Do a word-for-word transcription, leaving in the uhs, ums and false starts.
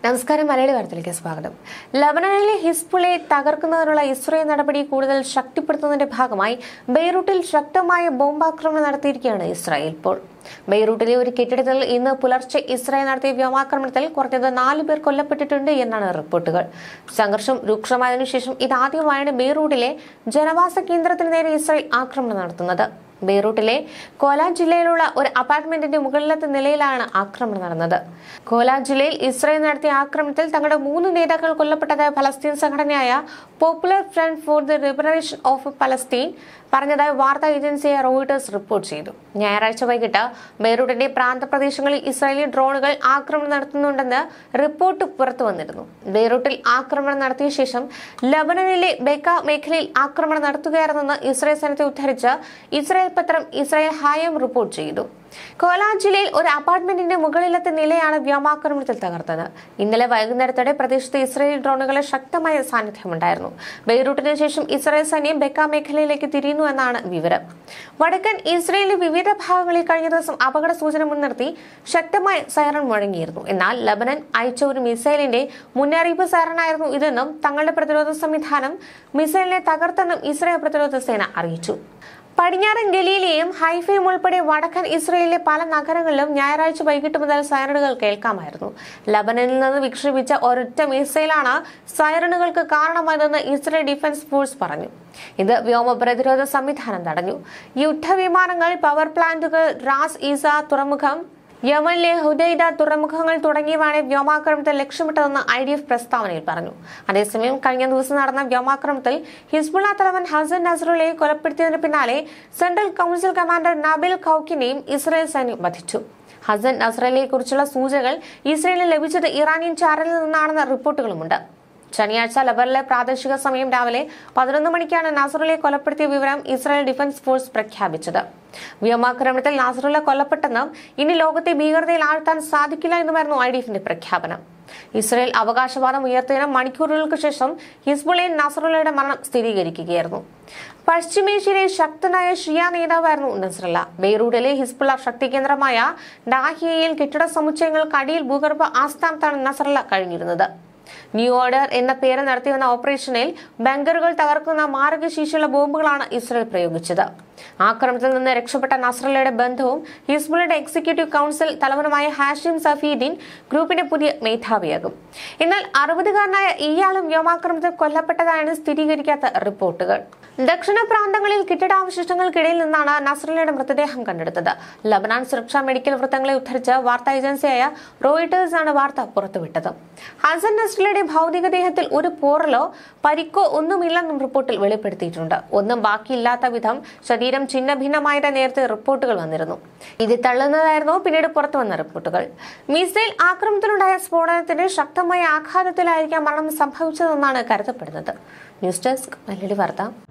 നമസ്കാരം. മലയാളി വാർത്തയിലേക്ക് സ്വാഗതം. ലബനനിലെ ഹിസ്ബുള്ളയെ തകർക്കുന്നതിനുള്ള ഇസ്രായേൽ നടപടി കൂടുതൽ ശക്തിപ്പെടുത്തുന്നതിന്റെ ഭാഗമായി ബെയ്റൂട്ടിൽ ശക്തമായ ബോംബാക്രമണം നടത്തിയിരിക്കുകയാണ് ഇസ്രായേൽ. ഇപ്പോൾ ബെയ്റൂട്ടിലെ ഒരു കെട്ടിടത്തിൽ ഇന്ന് പുലർച്ചെ ഇസ്രായേൽ നടത്തിയ വ്യോമാക്രമണത്തിൽ കുറഞ്ഞത് നാല് പേർ കൊല്ലപ്പെട്ടിട്ടുണ്ട് എന്നാണ് റിപ്പോർട്ടുകൾ. സംഘർഷം രൂക്ഷമായതിനു ശേഷം ഇതാദ്യമായാണ് ബെയ്റൂട്ടിലെ ജനവാസ കേന്ദ്രത്തിന് നേരെ ഇസ്രായേൽ ആക്രമണം നടത്തുന്നത്. ബെയ്റൂട്ടിലെ കോലാ ജില്ലയിലുള്ള ഒരു അപ്പാർട്ട്മെന്റിന്റെ മുകളിലത്തെ നിലയിലാണ് ആക്രമണം നടന്നത്. കോലാ ജില്ലയിൽ ഇസ്രായേൽ നടത്തിയ ആക്രമണത്തിൽ തങ്ങളുടെ മൂന്ന് നേതാക്കൾ കൊല്ലപ്പെട്ടതായി ഫലസ്തീൻ സംഘടനയായ popular front for the liberation of Palestine പറഞ്ഞതായി വാർത്താ ഏജൻസിയായ റോയിട്ടേഴ്സ് റിപ്പോർട്ട് ചെയ്തു. ഞായറാഴ്ച വൈകിട്ട് ബെയ്റൂട്ടിന്റെ പ്രാന്തപ്രദേശങ്ങളിൽ ഇസ്രായേലി ഡ്രോണുകൾ ആക്രമണം നടത്തുന്നുണ്ടെന്ന് റിപ്പോർട്ട് പുറത്തുവന്നിരുന്നു. ബെയ്റൂട്ടിൽ ആക്രമണം നടത്തിയ ശേഷം ലബനനിലെ ബെക്ക മേഖലയിൽ ആക്രമണം നടത്തുകയായിരുന്നെന്ന് ഇസ്രായേൽ സൈന്യത്തെ ഉദ്ധരിച്ച് ഇസ്രായേൽ പത്രം ഇസ്രായേൽ ഹായം റിപ്പോർട്ട് ചെയ്തു. കോലാ ജില്ലയിൽ ഒരു അപ്പാർട്ട്മെന്റിന്റെ മുകളിലത്തെ നിലയാണ് വ്യോമാക്രമണത്തിൽ തകർത്തത്. ഇന്നലെ വൈകുന്നേരത്തോടെ പ്രദേശത്ത് ഇസ്രായേലി ഡ്രോണുകളുടെ ശക്തമായ സാന്നിധ്യമുണ്ടായിരുന്നു. ബെയ്റൂട്ടിന് ശേഷം ഇസ്രായേൽ സൈന്യം ബെക്ക മേഖലയിലേക്ക് തിരിയുന്നു എന്നാണ് വിവരം. വടക്കൻ ഇസ്രായേലിലെ വിവിധ ഭാഗങ്ങളിൽ കഴിഞ്ഞ ദിവസം അപകട സൂചന മുൻനിർത്തി ശക്തമായ സൈറൺ മുഴങ്ങിയിരുന്നു. എന്നാൽ ലബനൻ അയച്ച ഒരു മിസൈലിന്റെ മുന്നറിയിപ്പ് സൈറണായിരുന്നു ഇതെന്നും തങ്ങളുടെ പ്രതിരോധ സംവിധാനം മിസൈലിനെ തകർത്തെന്നും ഇസ്രായേൽ പ്രതിരോധ സേന അറിയിച്ചു. പടിഞ്ഞാറൻ ഗലീലയും ഹൈഫയും ഉൾപ്പെടെ വടക്കൻ ഇസ്രായേലിലെ പല നഗരങ്ങളിലും ഞായറാഴ്ച വൈകിട്ട് മുതൽ സൈറണുകൾ കേൾക്കാമായിരുന്നു. ലബനനിൽ നിന്ന് വിക്ഷേപിച്ച ഒരൊറ്റ മിസൈലാണ് സൈറണുകൾക്ക് കാരണമായതെന്ന് ഇസ്രായേൽ ഡിഫൻസ് ഫോഴ്സ് പറഞ്ഞു. ഇത് വ്യോമ പ്രതിരോധ സംവിധാനം തടഞ്ഞു. യുദ്ധവിമാനങ്ങൾ, പവർ പ്ലാന്റുകൾ, റാസ് ഈസ തുറമുഖം, യമനിലെ ഹുദൈദ തുറമുഖങ്ങൾ തുടങ്ങിയവയാണ് വ്യോമാക്രമണത്തിൽ ലക്ഷ്യമിട്ടതെന്ന് ഐ ഡി എഫ് പ്രസ്താവനയിൽ പറഞ്ഞു. അതേസമയം കഴിഞ്ഞ ദിവസം നടന്ന വ്യോമാക്രമണത്തിൽ ഹിസ്ബുള്ള തലവൻ ഹസൻ നസ്രല്ലയെ കൊലപ്പെടുത്തിയതിന് പിന്നാലെ സെൻട്രൽ കൗൺസിൽ കമാൻഡർ നബിൽ ഖൌക്കിനെയും ഇസ്രായേൽ സൈന്യം വധിച്ചു. ഹസൻ നസ്രല്ലയെ കുറിച്ചുള്ള സൂചനകൾ ഇസ്രായേലിന് ലഭിച്ചത് ഇറാനിയൻ ചാനലിൽ നിന്നാണെന്ന റിപ്പോർട്ടുകളുമുണ്ട്. ശനിയാഴ്ച ലബനനിലെ പ്രാദേശിക സമയം രാവിലെ പതിനൊന്ന് മണിക്കാണ് നാസറുല്ലയെ കൊലപ്പെടുത്തിയ വിവരം ഇസ്രായേൽ ഡിഫൻസ് ഫോഴ്സ് പ്രഖ്യാപിച്ചത്. വ്യോമാക്രമണത്തിൽ നാസറുല്ല കൊല്ലപ്പെട്ടെന്നും ഇനി ലോകത്തെ ഭീകരതയിൽ ആഴ്ത്താൻ സാധിക്കില്ല എന്നുമായിരുന്നു ഐ ഡി എഫിന്റെ പ്രഖ്യാപനം. ഇസ്രായേൽ അവകാശവാദം ഉയർത്തിയതിന് മണിക്കൂറുകൾക്ക് ശേഷം ഹിസ്ബുള്ളയിൽ നാസറുല്ലയുടെ മരണം സ്ഥിരീകരിക്കുകയായിരുന്നു. പശ്ചിമേഷ്യയിലെ ശക്തനായ ഷിയ നേതാവായിരുന്നു നസ്രല്ല. ബെയ്റൂട്ടിലെ ഹിസ്ബുള്ള ശക്തി കേന്ദ്രമായ ഡാഹിയയിൽ കെട്ടിട സമുച്ചയങ്ങൾക്കടിയിൽ ഭൂഗർഭ ആസ്ഥാനത്താണ് നസ്രല്ല കഴിഞ്ഞിരുന്നത്. ന്യൂ ഓർഡർ എന്ന പേര് നടത്തിവന്ന ഓപ്പറേഷനിൽ ബങ്കറുകൾ തകർക്കുന്ന മാരകശേഷിയുള്ള ബോംബുകളാണ് ഇസ്രായേൽ പ്രയോഗിച്ചത്. ആക്രമണത്തിൽ നിന്ന് രക്ഷപ്പെട്ട നസ്രല്ലയുടെ ബന്ധവും ഹിസ്ബുള്ളയുടെ എക്സിക്യൂട്ടീവ് കൗൺസിൽ തലവനുമായ ഹാഷിം സഫീദ്ദീൻ ഗ്രൂപ്പിന്റെ പുതിയ മേധാവിയാകും. എന്നാൽ അറുപതുകാരനായ ഇയാളും വ്യോമാക്രമണത്തിൽ കൊല്ലപ്പെട്ടതായാണ് സ്ഥിരീകരിക്കാത്ത റിപ്പോർട്ടുകൾ. ദക്ഷിണ പ്രാന്തങ്ങളിൽ കെട്ടിടാവശിഷ്ടങ്ങൾക്കിടയിൽ നിന്നാണ് നസ്രല്ലയുടെ മൃതദേഹം കണ്ടെടുത്തത്. ലബനാൻ സുരക്ഷാ മെഡിക്കൽ വൃത്തങ്ങളെ ഉദ്ധരിച്ച് വാർത്താ ഏജൻസിയായ റോയിട്ടേഴ്സ് ആണ് വാർത്ത പുറത്തുവിട്ടത്. ഹസൻ നസ്രല്ലയുടെ ഭൗതികദേഹത്തിൽ ഒരു പോറലോ പരിക്കോ ഒന്നുമില്ലെന്നും റിപ്പോർട്ടിൽ വെളിപ്പെടുത്തിയിട്ടുണ്ട്. ഒന്നും ബാക്കിയില്ലാത്ത വിധം ശരീരം ഛിന്ന ഭിന്നമായിട്ട് നേരത്തെ റിപ്പോർട്ടുകൾ വന്നിരുന്നു. ഇത് തള്ളുന്നതായിരുന്നു പിന്നീട് പുറത്തു വന്ന റിപ്പോർട്ടുകൾ. മിസൈൽ ആക്രമണത്തിലുണ്ടായ സ്ഫോടനത്തിന് ശക്തമായ ആഘാതത്തിലായിരിക്കാം മരണം സംഭവിച്ചതെന്നാണ് കരുതപ്പെടുന്നത്. ന്യൂസ് ഡെസ്ക് മലയാളി വാർത്ത.